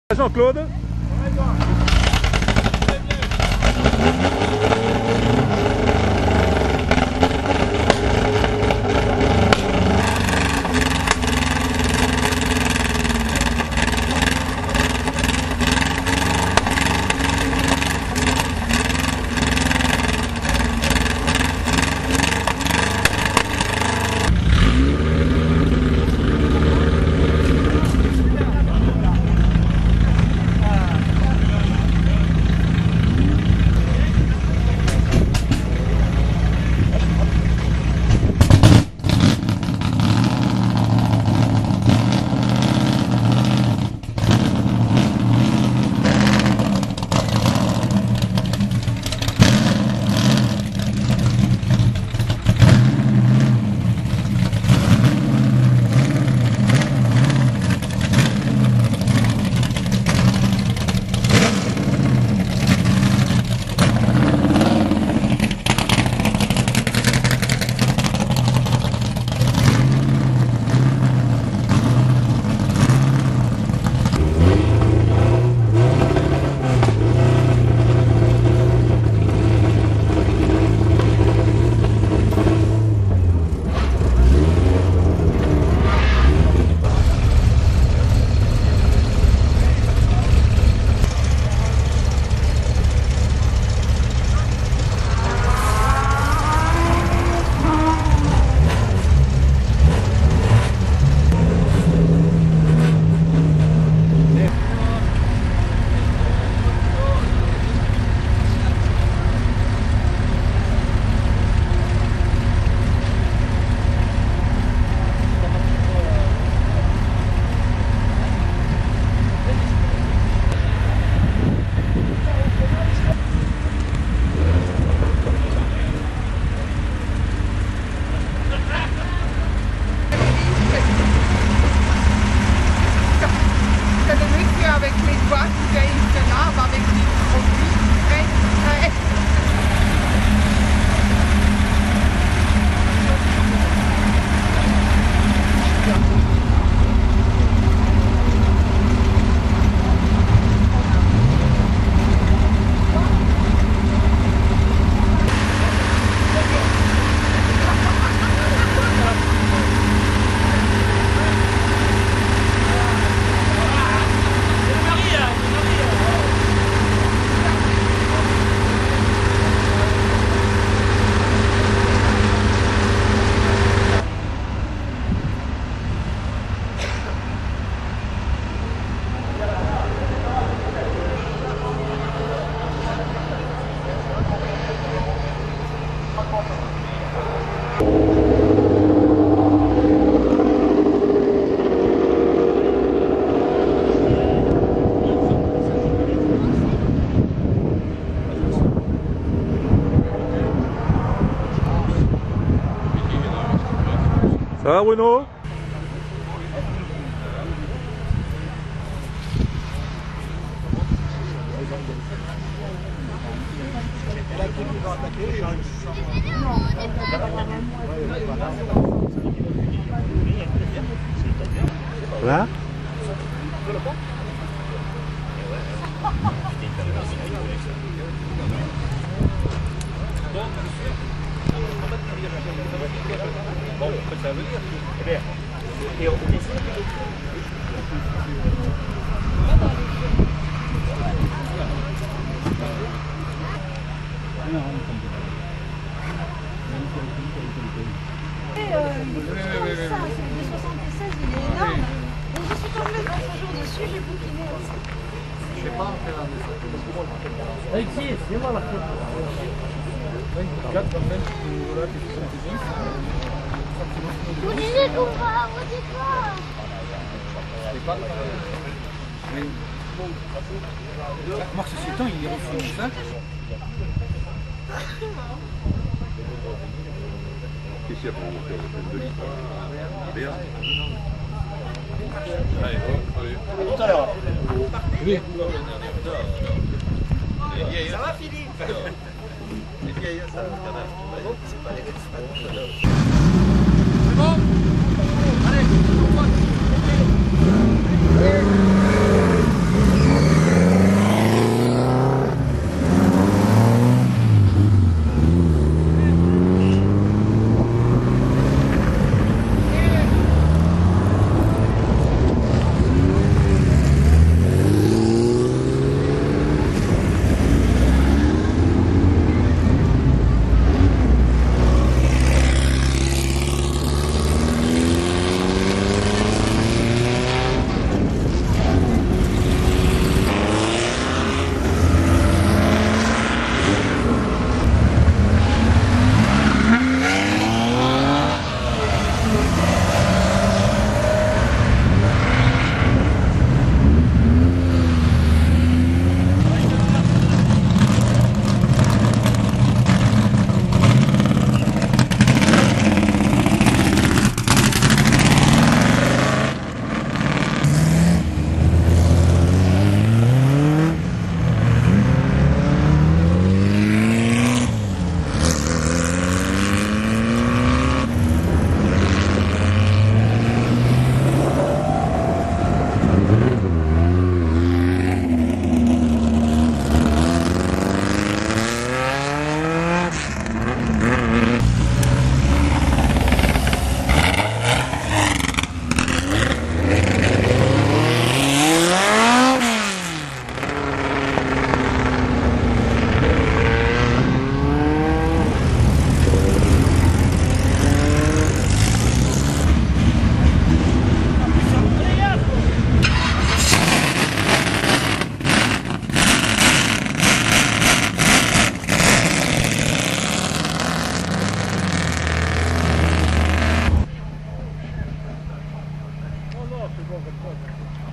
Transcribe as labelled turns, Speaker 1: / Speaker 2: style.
Speaker 1: Jean-Claude. Ça va Bruno? Là?
Speaker 2: Bon, ça veut dire. Eh bien, et on
Speaker 3: ça, celui de 76, il est énorme. Donc je suis tombée dans ce jour dessus, j'ai bouquiné. Je sais pas faire un dessin.
Speaker 2: Alexis, c'est moi la faute.
Speaker 1: 24, 25, voilà, qui sont
Speaker 3: Vous disiez qu'on va, vous dites quoi?
Speaker 1: c'est pas Marc, ceci étant, il est refait ça.
Speaker 4: Qu'est-ce qu'il y a pour monter de litres? Bien. Allez, allez.
Speaker 2: Tout à l'heure.
Speaker 1: Oui.
Speaker 2: Ça va Philippe?
Speaker 4: Les vieilles, ça va, c'est pas les restes.
Speaker 1: C'est bon? Allez, on va.
Speaker 2: c'est bon comme ça.